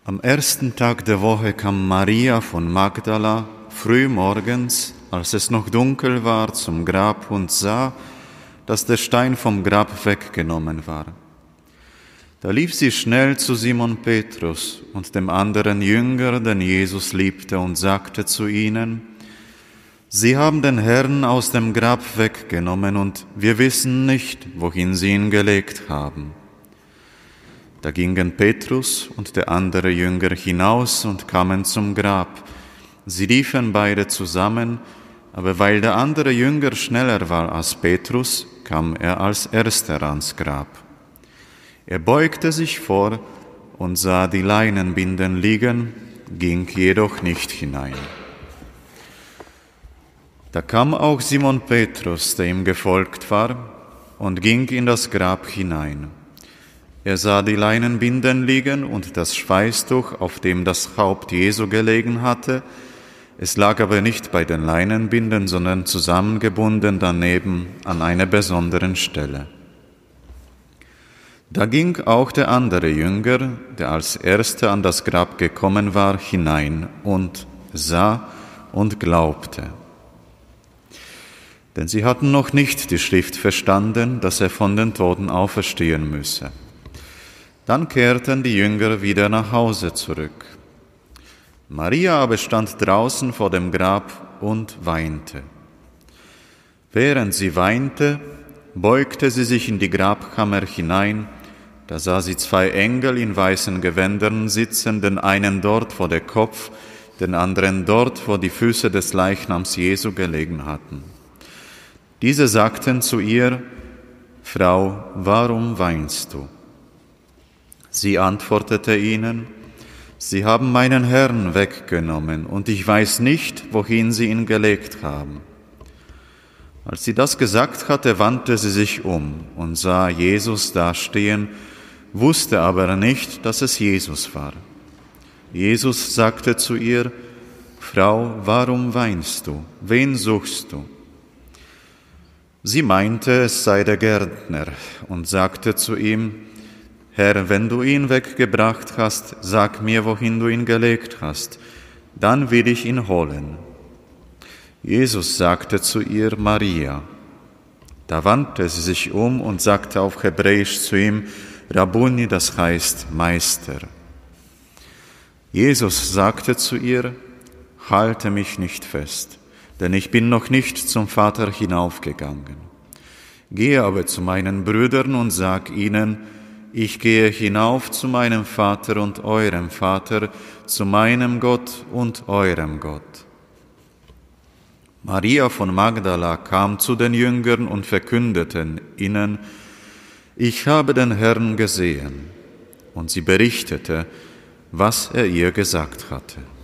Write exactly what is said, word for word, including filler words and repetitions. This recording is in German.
Am ersten Tag der Woche kam Maria von Magdala früh morgens, als es noch dunkel war, zum Grab und sah, dass der Stein vom Grab weggenommen war. Da lief sie schnell zu Simon Petrus und dem anderen Jünger, den Jesus liebte, und sagte zu ihnen: Sie haben den Herrn aus dem Grab weggenommen und wir wissen nicht, wohin sie ihn gelegt haben. Da gingen Petrus und der andere Jünger hinaus und kamen zum Grab. Sie liefen beide zusammen, aber weil der andere Jünger schneller war als Petrus, kam er als erster ans Grab. Er beugte sich vor und sah die Leinenbinden liegen, ging jedoch nicht hinein. Da kam auch Simon Petrus, der ihm gefolgt war, und ging in das Grab hinein. Er sah die Leinenbinden liegen und das Schweißtuch, auf dem das Haupt Jesu gelegen hatte. Es lag aber nicht bei den Leinenbinden, sondern zusammengebunden daneben an einer besonderen Stelle. Da ging auch der andere Jünger, der als erster an das Grab gekommen war, hinein und sah und glaubte. Denn sie hatten noch nicht die Schrift verstanden, dass er von den Toten auferstehen müsse. Dann kehrten die Jünger wieder nach Hause zurück. Maria aber stand draußen vor dem Grab und weinte. Während sie weinte, beugte sie sich in die Grabkammer hinein. Da sah sie zwei Engel in weißen Gewändern sitzen, den einen dort, wo der Kopf, den anderen dort, wo die Füße des Leichnams Jesu gelegen hatten. Diese sagten zu ihr: Frau, warum weinst du? Sie antwortete ihnen: Sie haben meinen Herrn weggenommen, und ich weiß nicht, wohin sie ihn gelegt haben. Als sie das gesagt hatte, wandte sie sich um und sah Jesus dastehen, wusste aber nicht, dass es Jesus war. Jesus sagte zu ihr: Frau, warum weinst du? Wen suchst du? Sie meinte, es sei der Gärtner, und sagte zu ihm: Herr, wenn du ihn weggebracht hast, sag mir, wohin du ihn gelegt hast, dann will ich ihn holen. Jesus sagte zu ihr: Maria. Da wandte sie sich um und sagte auf Hebräisch zu ihm: Rabbuni, das heißt Meister. Jesus sagte zu ihr: Halte mich nicht fest, denn ich bin noch nicht zum Vater hinaufgegangen. Gehe aber zu meinen Brüdern und sag ihnen: Ich gehe hinauf zu meinem Vater und eurem Vater, zu meinem Gott und eurem Gott. Maria von Magdala kam zu den Jüngern und verkündete ihnen: Ich habe den Herrn gesehen. Und sie berichtete, was er ihr gesagt hatte.